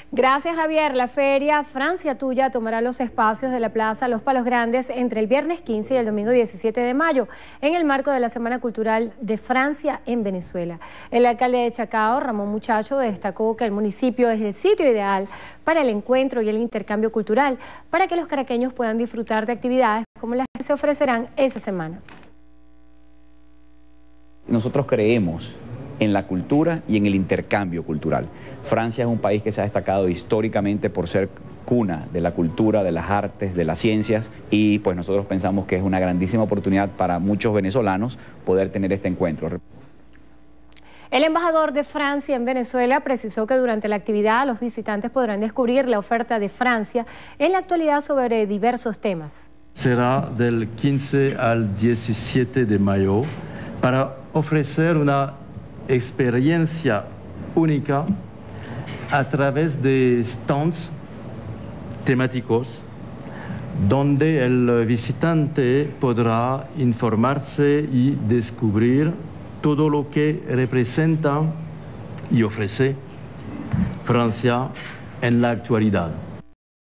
Gracias, Javier. La feria Francia Tuya tomará los espacios de la Plaza Los Palos Grandes entre el viernes 15 y el domingo 17 de mayo, en el marco de la Semana Cultural de Francia en Venezuela. El alcalde de Chacao, Ramón Muchacho, destacó que el municipio es el sitio ideal para el encuentro y el intercambio cultural, para que los caraqueños puedan disfrutar de actividades como las que se ofrecerán esa semana. Nosotros creemos en la cultura y en el intercambio cultural. Francia es un país que se ha destacado históricamente por ser cuna de la cultura, de las artes, de las ciencias, y pues nosotros pensamos que es una grandísima oportunidad para muchos venezolanos poder tener este encuentro. El embajador de Francia en Venezuela precisó que durante la actividad los visitantes podrán descubrir la oferta de Francia en la actualidad sobre diversos temas. Será del 15 al 17 de mayo para ofrecer una experiencia única a través de stands temáticos donde el visitante podrá informarse y descubrir todo lo que representa y ofrece Francia en la actualidad.